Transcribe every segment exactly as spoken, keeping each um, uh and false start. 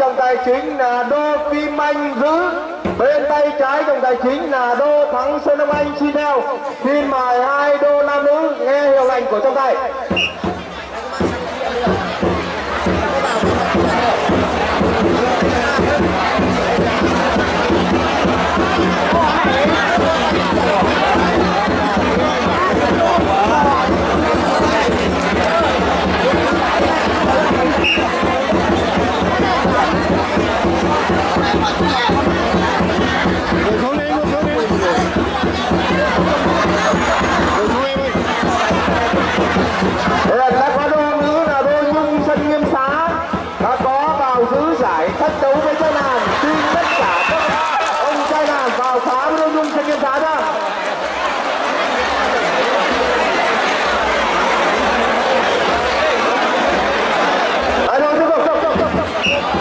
trọng tài chính là Đô Kim Anh giữ, bên tay trái trọng tài chính là Đô Thắng Sơn Đông Anh xin theo. Xin mời hai đô nam nữ nghe hiệu lệnh của trọng tài. Thách đấu với trai nam, xin tất cả các ông trai nam vào phá với nội dung tranh kiếm giá ra. Đấy rồi, tiếp tục, tiếp tục, tiếp tục.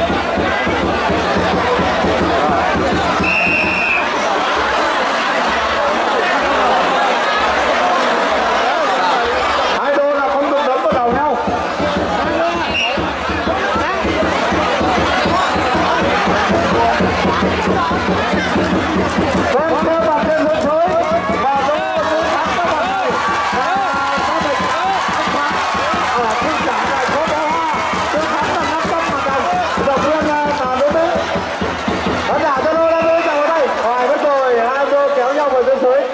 Hai đô là không được đấm vào đầu nhau. Vâng, theo bản tên hướng tới và Đô giữ thắng các bạn này và có thể ở khung giải này có bó hoa giữ thắng là năm trăm ngàn đồng. Đầu tiên là nữ nữ khán giả cho Đô nam nữ chào vào đây. Hoài mất rồi, hai đô kéo nhau vào dưới suối.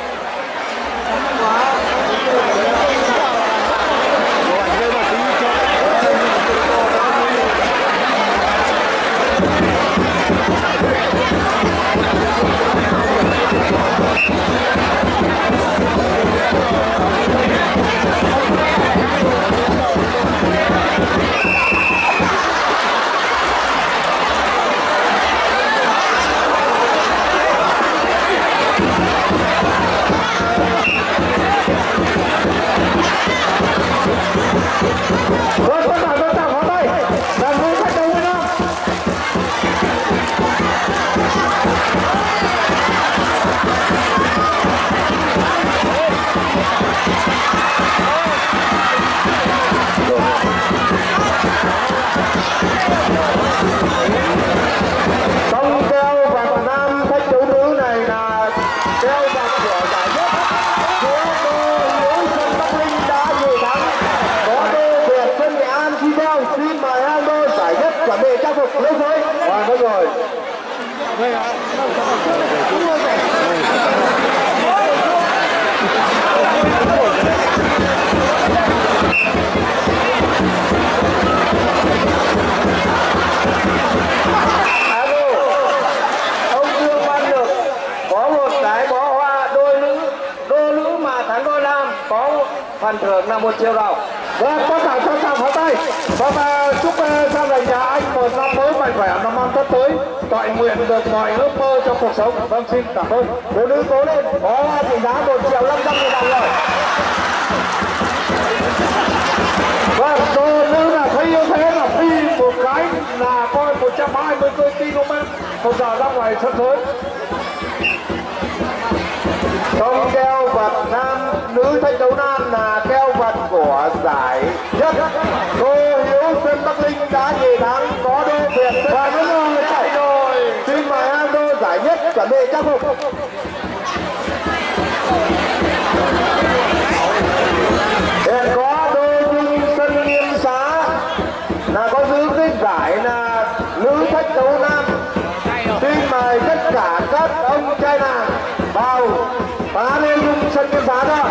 Phần thưởng là một triệu đồng. Vâng, tất cả sẵn sàng pháo tay. Và chúc gia đình nhà anh một năm mới mạnh khỏe, năm năm tất tới, toại nguyện được mọi ước mơ trong cuộc sống. Vâng, xin cảm ơn. Phụ nữ cố lên, có trị giá một triệu năm trăm nghìn đồng rồi. Vâng, đồ nữ là thấy như thế là phi một cái là coi một trăm hai mươi ki lô mét một giờ ra ngoài sân khấu. Không keo vật nam nữ thách đấu nam là keo vật của giải nhất. Cô Hiếu Sơn Bắc Linh đã về thắng, có Đô Việt và nó rồi chạy rồi. Xin mời hai đô giải nhất chuẩn bị trang phục. Hiện có Đô Nhung Sân Nghiêm Xá là có giữ cái giải là nữ thách đấu nam. Xin mời tất cả các ông trai nàng vào phá lên Nhung Sân Nghiêm Xá ra.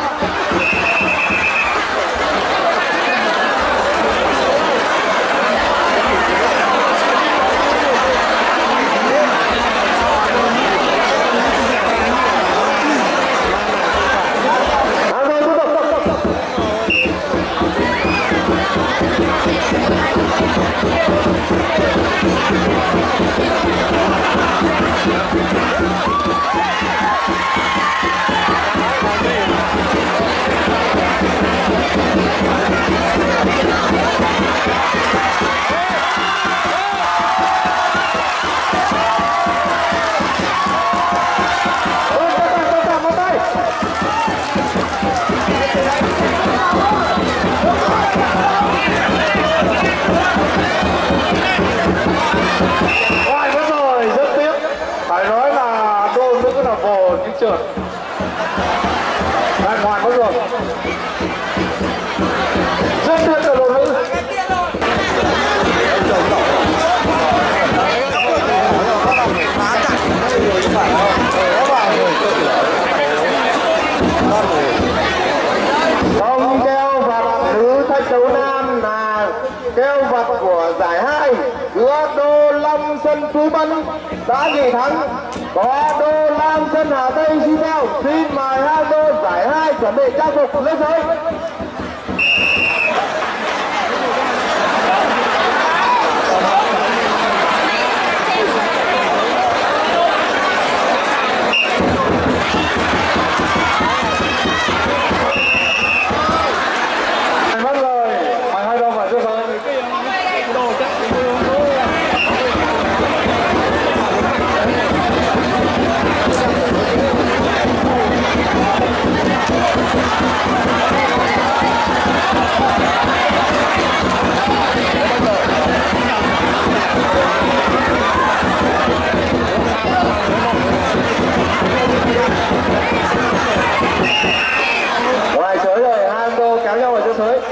Hãy subscribe cho kênh Ghiền Mì Gõ để không bỏ lỡ Long sân Phú Bân đã nghỉ thắng. Có đô Lam sân Hà Tây xin theo. Xin mời hai đô giải hai chuẩn bị trang phục lên giới. Ngoài sới rồi, hai ông đô kéo nhau vào chỗ sới.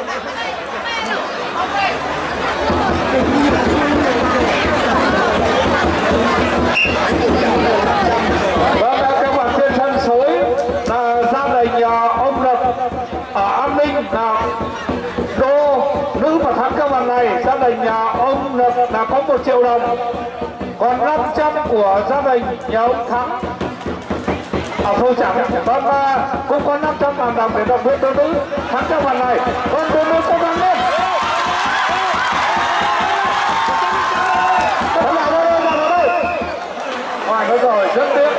Vâng, các bạn trên sân sới là gia đình ông Lập ở An Ninh là đô nữ mà thắng các bạn này. Gia đình nhà ông Lập là có một triệu đồng, còn năm trăm của gia đình nhà ông Thắng ở Thôn Chẳng. Vâng, cũng có năm trăm ngàn đồng để động viên đô nữ thắng các bạn này. Vâng, đô nữ cố gắng lên. Đó là đâu đây, là đâu đây. Ngoài nữa rồi, rất tiếc.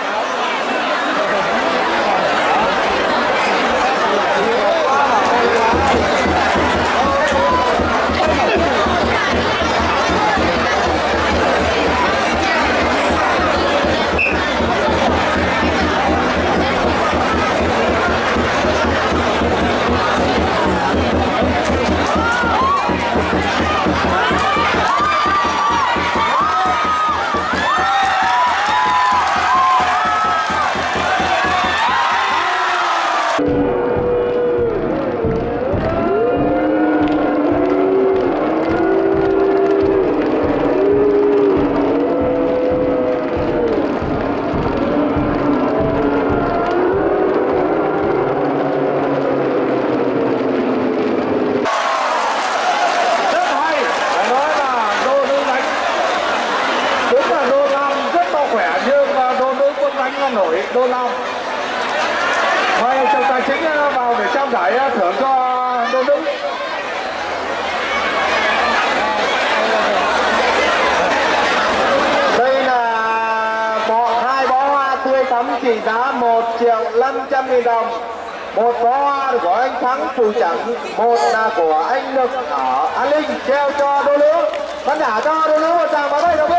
Nổi đô Long. Mời trọng tài chính vào để trao giải thưởng cho đô nữ. Đây là bộ hai bó hoa tươi thắm trị giá một triệu năm trăm nghìn đồng. Một bó hoa của anh Thắng Phù Chẳng, một là của anh Lực ở An Ninh treo cho đô nữ. Khán giả cho đô nữ một tràng vào đây đâu.